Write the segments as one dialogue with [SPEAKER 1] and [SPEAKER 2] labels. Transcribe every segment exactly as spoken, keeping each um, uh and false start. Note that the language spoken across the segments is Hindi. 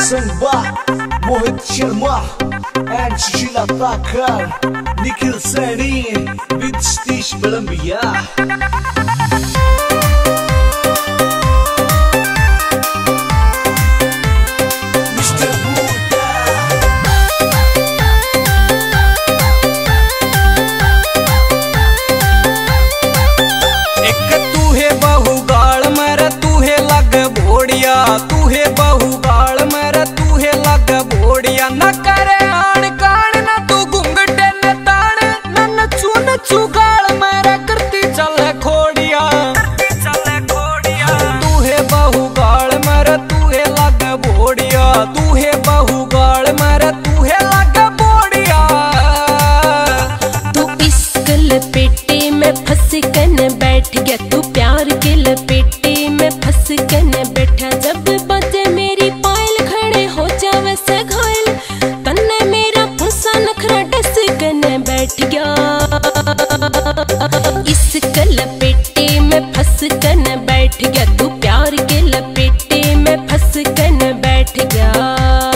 [SPEAKER 1] Senba, Mohit Sharma, and Sheila Thakur, Nikhil Sani, with Satish Balambia.
[SPEAKER 2] तू है बहु गाल मेरा तू है लग बोड़िया न करे आन कान न तू घुंघटे न तान न नचू नचू गाल मेरा करती चले खोड़िया चले खोड़िया तू है बहु गाल मेरा तू है लग बोड़िया तू है बहु गाल मेरा तू है लग बोड़िया
[SPEAKER 3] तू इश्क लपेटे में फंस कन बैठ गया तू प्यार के लपेटे में फंस कन बैठा जब बजे मेरी पायल खड़े हो जावे से घायल तन्ने मेरा फुसा नखरा डस कन बैठ गया इश्क लपेटे में फंस कन बैठ गया तू प्यार के लपेटे में फंस कन बैठ गया।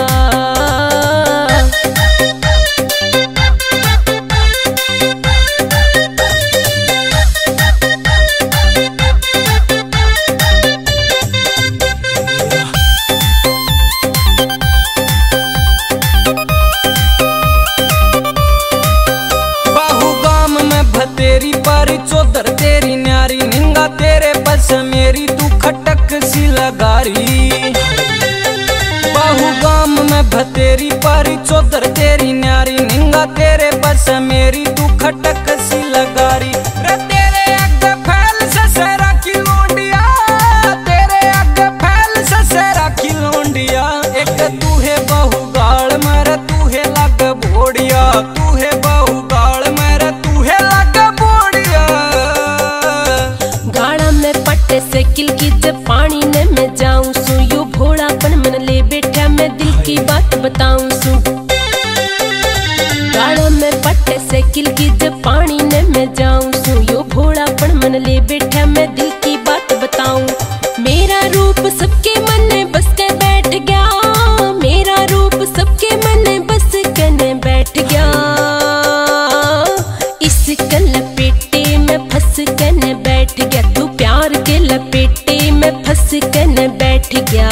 [SPEAKER 3] तेरी पारी चौधर तेरी न्यारी निंगा तेरे बस मेरी तू खटक सी लगारी बाहू गाम में भतेरी पारी चौधर तेरी न्यारी निंगा तेरे बस मेरी तू खटक सी लगारी रे तेरे आगे फैल ससरा की लोंडिया तेरे आगे फैल ससरा की लोंडिया एक तू है बहु गाल मेरा तू है लग बोड़िया तू है बहु गाल मेरा तू है लग साइकिल की जब पानी ने मैं जाऊं सू यो भोलापन मन ले बैठा मैं दिल की बात बताऊं सू गाड़ा में पट्टे साइकिल की जब पानी ने मैं जाऊं सू यो भोलापन मन ले बैठा मैं दिल की बात बताऊं मेरा रूप सबके मन में बस के बैठ गया मेरा रूप सबके मन में बस के बैठ गया इस लपेटे में फंस के बैठ गया तू प्यार के लपेटे में फंस के बैठ गया।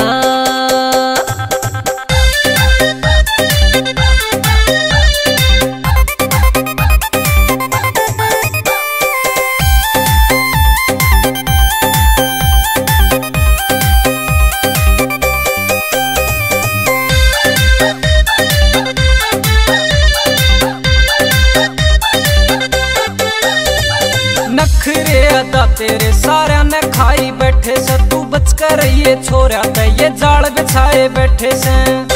[SPEAKER 2] नखरे अदा तेरे सारे ने खाई बैठे से तू बच कर ये छोरा ते ये जाल बिछाए बैठे से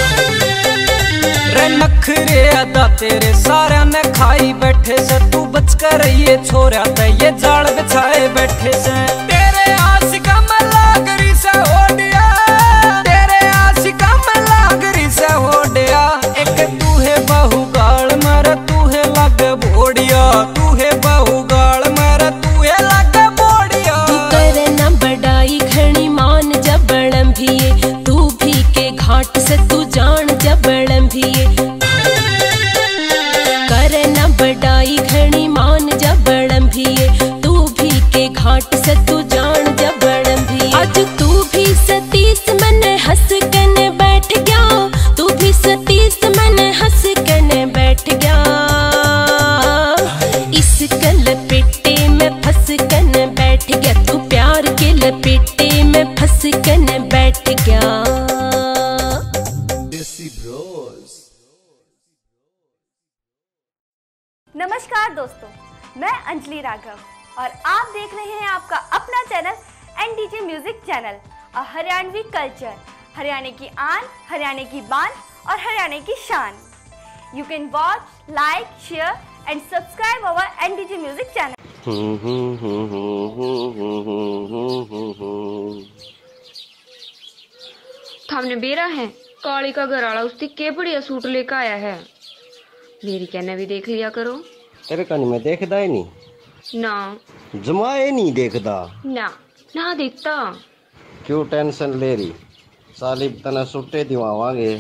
[SPEAKER 2] रे नखरे अदा तेरे सारे ने खाई बैठे से तू बच कर ये छोरा ते ये जाल बिछाए बैठे से तेरे आशिका में लागरी से होडिया तेरे आशिका में लागरी से होडिया एक तू है बहु गाल मेरा तू है लग बोड़िया तू है बहु गाल मेरा तू है लग बोड़िया
[SPEAKER 3] तू करे ना बड़ाई घनी मान जबड़म भी तू भी के घाट से तू जान जबड़म भी करे ना बड़ाई घनी मान जबड़म भी तू भी के घाट से तू जान जबड़म भी आज तू भी सतीश मन हंस कने बैठ गया तू भी सतीश मन हंस कने बैठ गया इस लपेटे में फंस कन बैठ गया तू प्यार के लपेटे में फंस कन बैठ गया।
[SPEAKER 4] नमस्कार दोस्तों, मैं अंजलि राघव और आप देख रहे हैं आपका अपना चैनल एनडीजे म्यूजिक चैनल और हरियाणवी कल्चर, हरियाणा की आन, हरियाणा की बान और हरियाणा की शान। You can watch, like, share and subscribe our N D J Music channel.
[SPEAKER 5] थामने बेरा है काली का घर वाला उसकी के बढ़िया सूट लेकर आया है मेरी कहना भी देख लिया करो।
[SPEAKER 6] तेरे कहानी में देखदा ही नहीं
[SPEAKER 5] ना
[SPEAKER 6] जमाए नहीं देखदा
[SPEAKER 5] ना ना देखता
[SPEAKER 6] क्यों टेंशन ले रही साली तना सुट्टे दिवावांगे।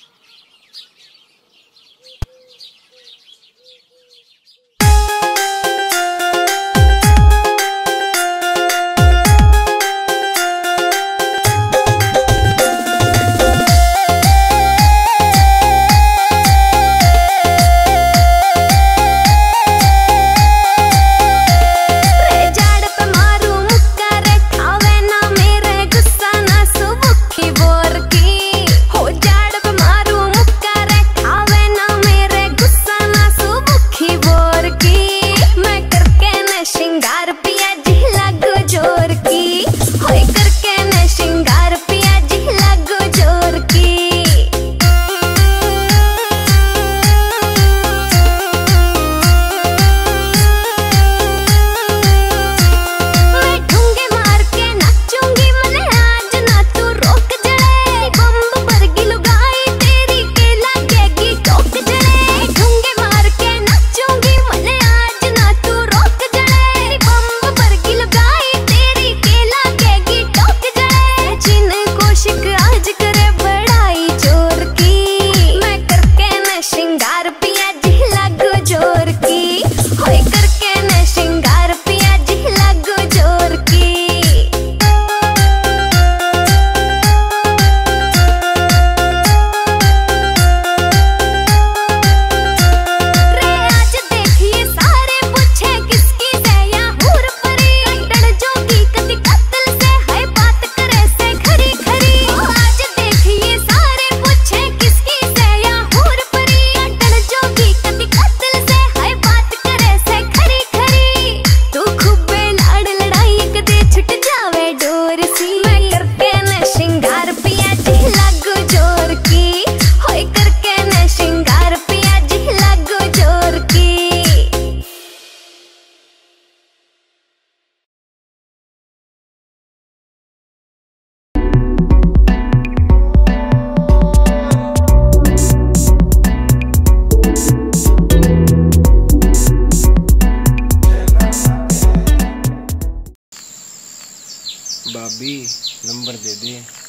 [SPEAKER 7] भाभी नंबर दे दे।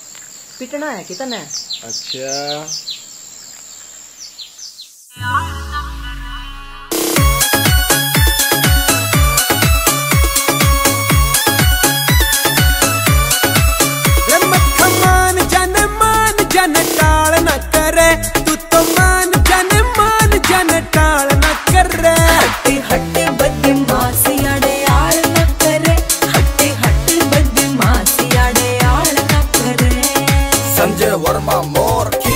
[SPEAKER 8] पिटना है कितना?
[SPEAKER 7] अच्छा
[SPEAKER 9] मान जन मान जन टाल न करे, तू तो मान जन मान जन टाल न करे।
[SPEAKER 8] हट्टे हट्टे बदमाशी अड़याल न करे, हट्टे हट्टे बदमाशी अड़याल न करे।
[SPEAKER 1] संजय वर्मा मोर की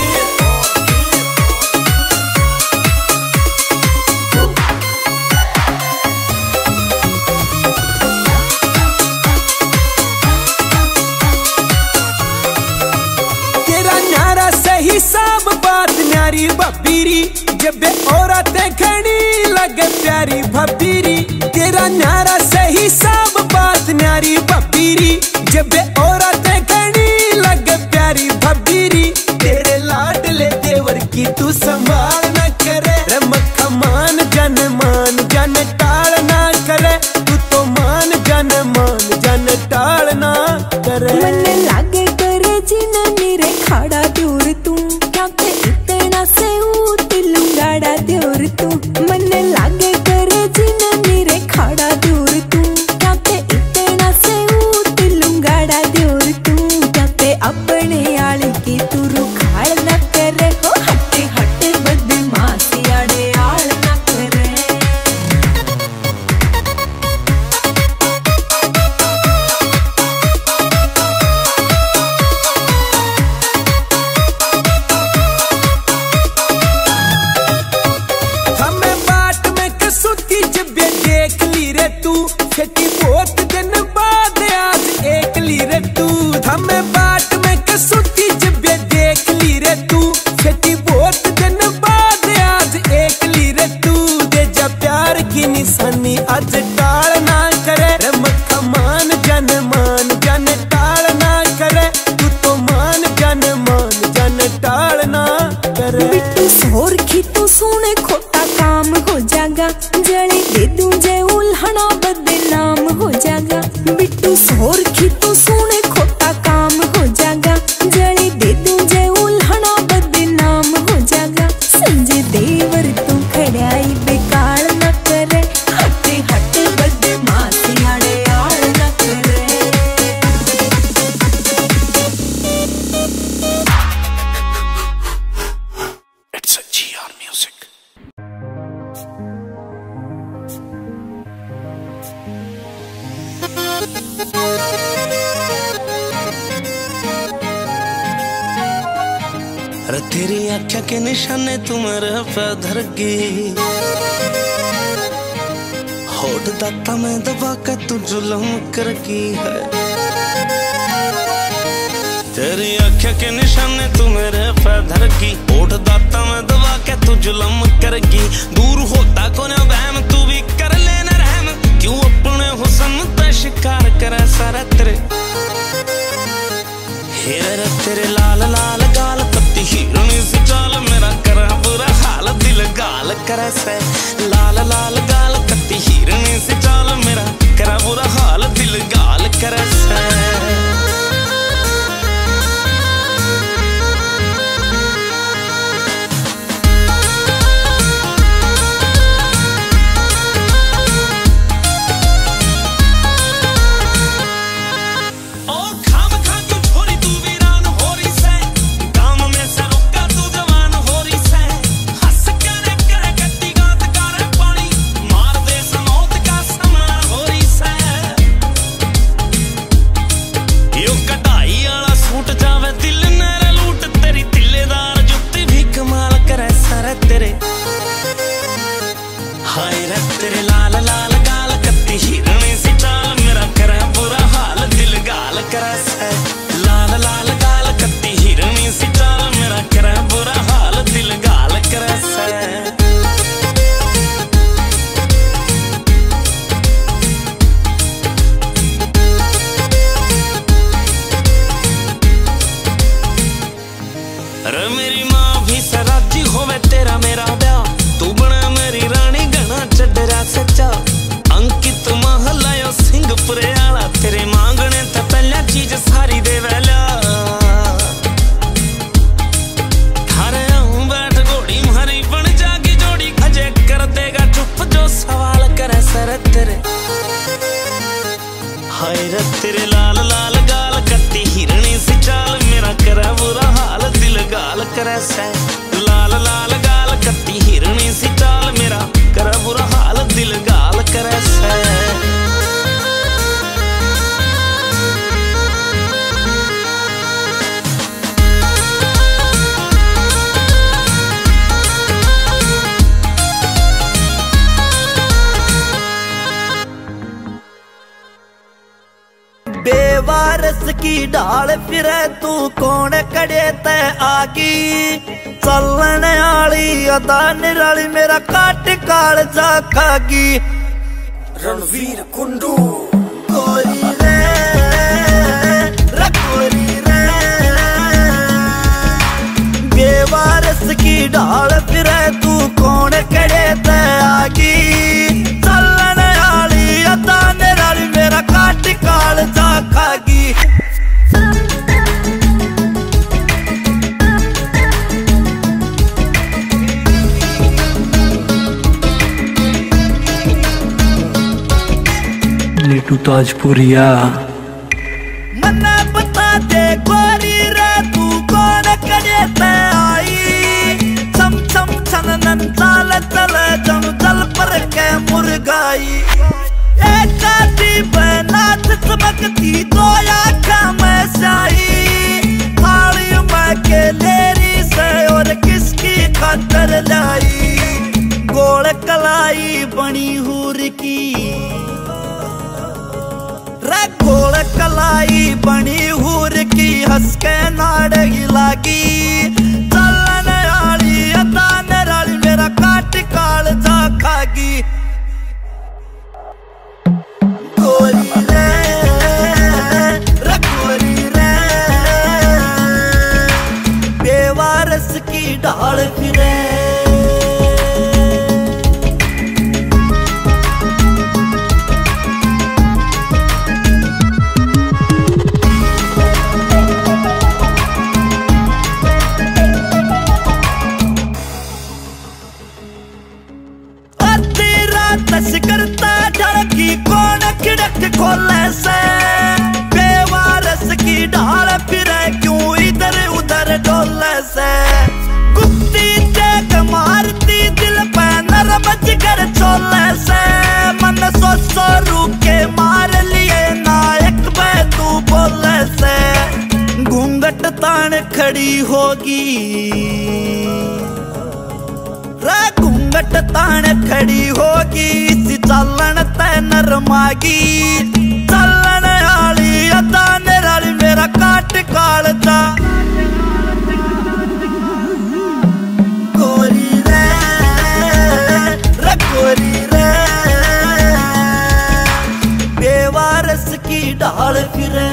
[SPEAKER 9] सब बात न्यारी भबीरी, जब औरतें खड़ी लगे प्यारी भबीरी। तेरा न्यारा सही सब बात न्यारी भबीरी, जब औरतें खड़ी लगे प्यारी भबीरी। तेरे लाडले देवर की तू संभाल न करे, रमक मान जन मान जन टाल ना करे। तू तो मान जन मान जन टाल ना करे।
[SPEAKER 8] मन लागे करे जिन मेरे खाड़ा दूर तू, इतना से लुंगाड़ा द्योर तू। मन लागे करे जिन मेरे खाड़ा दूर तू, क्या पे इतना से लुंगाड़ा द्योर तू। क्या पे अपने आले की तू रुखाड़ न करे हो, हट्टे हट्टे बदमाशी आड़े आड़ न करे।
[SPEAKER 9] देख ली रे तू खेती बहुत दिन बाद आज एक ली रे तू। हमें बाट में कसुती जब देख ली रे तू, खेती बहुत दिन बाद आज एक ली रे तू। दे जा प्यार की निशानी आज टाल ना करे, रमक मान जन मान जन टाल ना करे। तू तो मान जन मान जन टाल ना करे।
[SPEAKER 8] बिट्टू सोर की तू सुने खोटा काम हो जागा, जड़ी दे दूं जे उल्हना बदनाम हो जागा। बिट्टू सोर की तू सुने खोटा काम हो जागा, जड़ी दे
[SPEAKER 10] अरे तेरी आँखें के निशाने तू मेरे पे धर गई, होठ दाता में दबा के तू जुल्म कर की है। तेरी आँखें के निशाने तू मेरे पे धर गई, होठ दाता में दबा के तू जुल्म करेगी। दूर होता कोने वहम तू भी कर लेना रहम, क्यों अपने हुस्न पे शिकार करे सारा तेरे। हेरे तेरे लाल लाल गाल कत्ती हिरनी सी चाल, मेरा करा बुरा हाल दिल गाल करे से। लाल लाल गाल कत्ती हिरनी सी चाल, मेरा करा बुरा हाल दिल गाल करे से। तेरे लाल लाल गाल कत्ती हिरनी सी चाल, मेरा करे बुरा हाल दिल गाल करे से। लाल लाल गाल कत्ती हिरनी सी चाल, मेरा करे बुरा हाल दिल गाल करे से।
[SPEAKER 11] बेवारस की ढाल फिरे तू कौन कड़े ते आगी, चलन आली अदा निराली मेरा काट काल जा खागी।
[SPEAKER 1] रणवीर कुंडू
[SPEAKER 11] गोरी रे रखोरी रे, बेवारस की ढाल फिरे तू कौन कड़े ते आगी, चलन आली अदा निराली मेरा काट काल जा खागी।
[SPEAKER 12] नीटू ताजपुरिया
[SPEAKER 11] मन्ना बता दे गोरी रे तू कौन कड़े ते आई, चम चम छनन चाल चल जम जल पर के मुर्गाई। एक आदि बनात चमकती दो आँखा में स्याही, थाली में के लेरी से और किसकी खातर लाई। गोल कलाई बनी हूर की रे, गोल कलाई बनी हूर की हंस के नाड़गी लागी। चलन आली अदा निराली मेरा काट काल जा खागी। गोरी रे रखोरी रे, बेवारस की ढाल फिरे। करता ढड़की कौन खिड़क खोले से, बेवारस की ढाल फिरे क्यों इधर उधर डोले से। गुप्ती देख मारती दिल पे नरम जिगर छोले से, मन सो सो रूके मार लिए ना खड़ी होगी, रे घूंघट ताने खड़ी होगी, इसी चलन तै नरमागी, चलन आली अदा निराली मेरा काट कालजा। गोरी रे रे गोरी रे बेवारस की ढाल फिरे।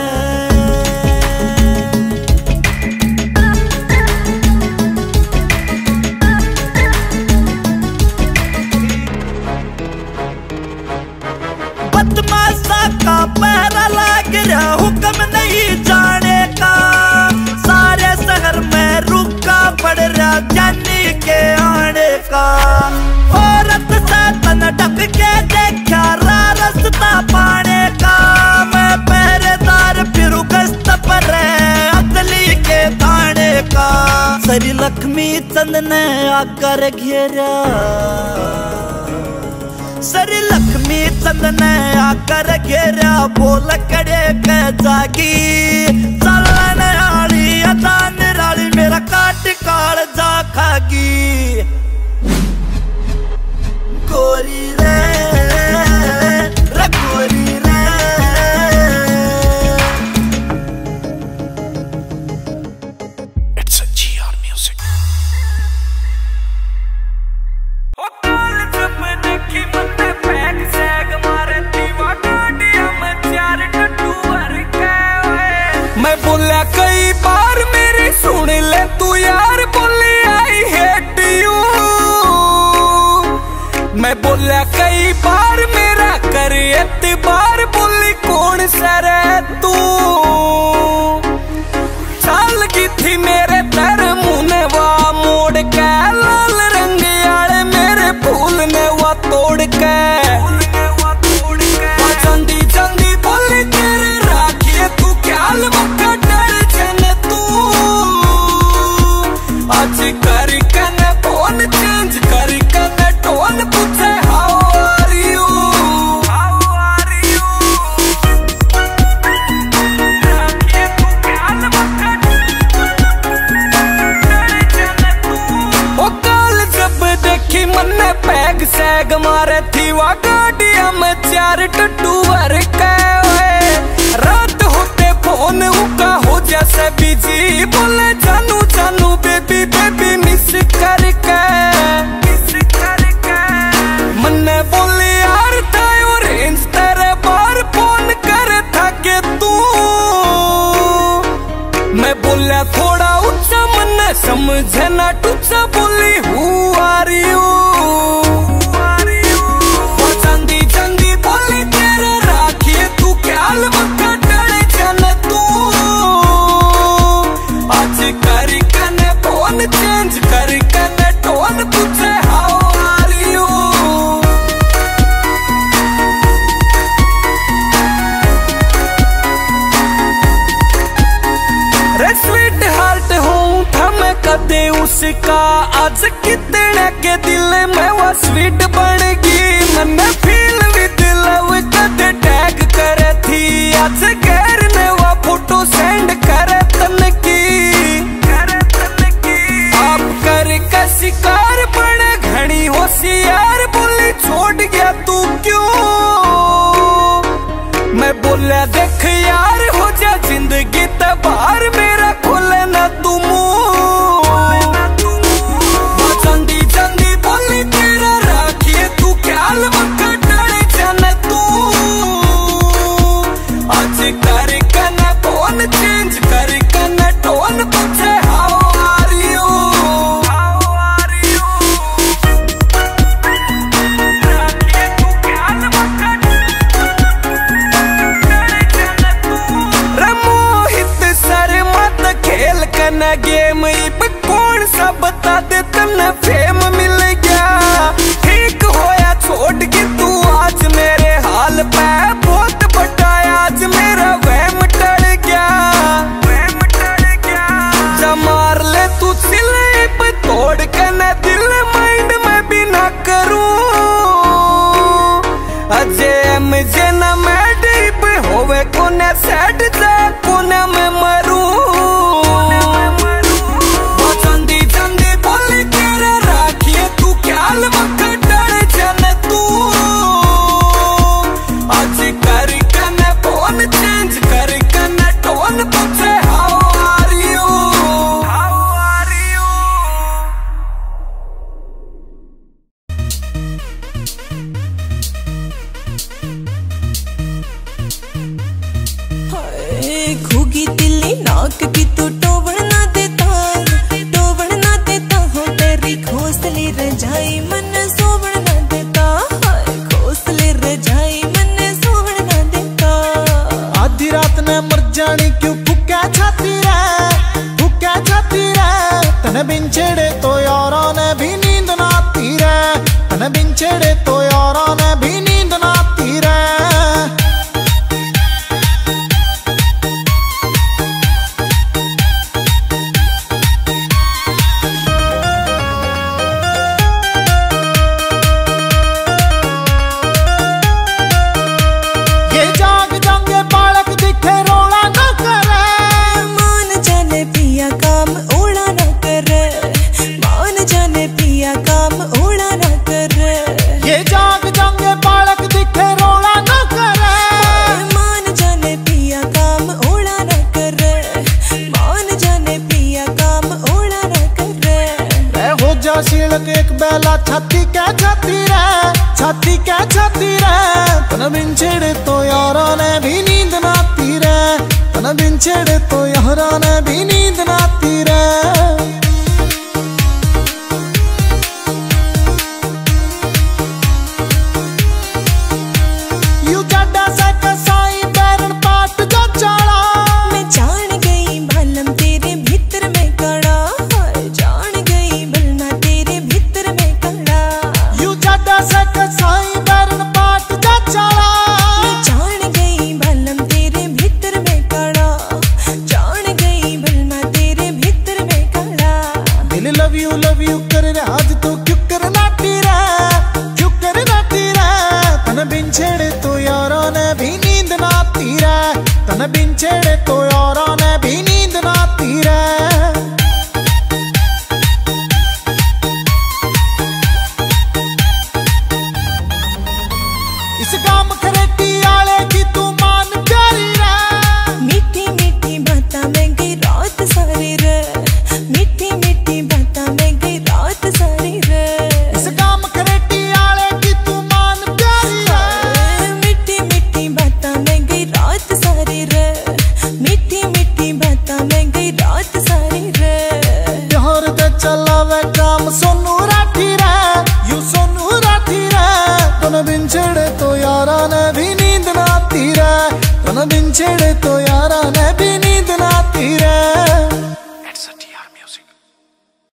[SPEAKER 11] बदमाशा का पहरा लग रहा, हुक्म नहीं जाने का, सारे शहर में रुका पड़ रहा जानी के आने का। औरत से तन ढक के देखा रा रास्ता पाने का, मैं पहरेदार फिरू गश्त पर अगली के थाने का। सरी लक्ष्मी चंद ने आकर घेरा, सर लक्ष्मी चंद ने आकर घेरा, बोल कड़े के जागी, चलन आली अदा निराली मेरा काट काल जा खागी। गोरी रे रे गोरी रे
[SPEAKER 9] it's a G R music.
[SPEAKER 3] मैं बोला कई बार मेरी सुन ले तू यार, बोली आई हेट यू। मैं बोला कई बार मेरा कर एतबार, बोली कौन सा रे तू। चाल की थी मेरे तर मुँह ने वा मोड़ के, लाल रंग आले मेरे फूल ने वा तोड़ के। चंदी चंदी बोली तेरे राखिए तू ख्याल मक्का डर जन तू। आज कर कने फोन चेंज कर कने टोन पूछे how are you, how are you. राखिए तू ख्याल मक्का डर जन तू। ओ काल जब देखी मन्ने पैग सैग मारे थी वा गाड़िया में चार टट्टू भर के। रात होते फोन उका हो जैसे बिजी, बोले जानू जानू बेबी बेबी मिस करके, मिस करके। मन्ने बोले यार तायो रेंज तेरे बार फोन करे था के तू। मैं बोला थोड़ा ऊंचा मन्ने समझे ना टूचा, बोली हु आर यू। चंदी चंदी बोली तेरे राखिए तू ख्याल मक्का डरे जन तू। आज कर कने फोन चेंज कर कने टोन पूछे हाउ आर यू। रे स्वीट हार्ट हूँ था मैं कदे उसका, आज कितने के दिल में वो स्वीट बन गई। मैंने फील विद लव कदे टैग करे थी, आज गैर ने वो फोटो सेंड करे तन की, करे तन की। आप कर का शिकार बड़े घनी होशियार, बोली छोड़ गया तू क्यों। मैं बोला देख यार हो जा जिंदगी तबार, मेरा खोले ना तू मुंह। चंदी चंदी बोली तेरा राखिए तू ख्याल मक्का डरे जन तू। आज कर कने फोन चेंज कर कने टोन पूछे how are you, how are you. राखिए तू ख्याल मक्का डरे जन तू। रे मोहित सर मत खेल कने गेम, इब कौन सा बता दे तन्ने फेम मिल गया। ठीक होया छोड़ के तू आज मेरे हाल पे, बहुत बड़ा आज मेरा वहम टल गया, वहम टल गया। जमार ले तू स्लिप तोड़ के न दिल माइंड में भी ना करूं। अजय मुझे न मैं डीप होवे कोने सेट जा कोने में मरूं।
[SPEAKER 8] की तिल्ली नाक की तू टोवण ना देता, टोवण ना देता हो तेरी घोंसले रजाई मन सोवण ना देता, घोंसले रजाई मन सोवण ना देता।
[SPEAKER 9] आधी रात ने मर जानी क्यों फुक्का छाती रे, फुक्का छाती रे, तने बिन छेड़े तो यारा ने भी नींद ना आती रे, तने बिन छेड़े तो यारा ने भी नींद ना आती रे। एक बेला छाती क्या छाती रे, छाती क्या छाती रे, तन बिन छेड़े तो यारा ने भी नींद ना आती रे, तन बिन छेड़े तो यारा ने भी नींद ना आती रे। यू जाडा सा कसाई बैरन पाट जो चाला,
[SPEAKER 8] मैं जान गई भलम तेरे भीतर में कड़ा, जान गई भलना तेरे भीतर में कड़ा।
[SPEAKER 9] यू जाडा सा कसाई बैरन पाट जो चाला,
[SPEAKER 8] मैं जान गई भलम तेरे भीतर में कड़ा, जान गई भलना तेरे भीतर में कड़ा।
[SPEAKER 9] दिल लव यू लव यू कर रे आज तो क्यों कर नाटी रे, क्यों कर नाटी रे, तन बिन छेड़े तो यारा ने भी नींद ना आती रे, तन बिन छेड़े तो यारा ने भी नींद ना आती रे। इस गाम खरेटी आले की तू मान प्यारी रे,
[SPEAKER 8] मीठी मीठी बातां में गई रात सारी रे, मीठी मीठी बातां में गई रात सारी रे।
[SPEAKER 9] इस गाम खरेटी आले की तू मान प्यारी रे,
[SPEAKER 8] मीठी मीठी बातां में गई रात सारी रे, मीठी मीठी बातां में गई रात सारी रे।
[SPEAKER 9] बिहार दे चलावे काम सोनू राठी रे, यू सोनू राठी रे, तन बिन छेड़े तो यारा ने भी नींद ना आती रे, तन बिन छेड़े तो यारा ने भी नींद ना आती रे।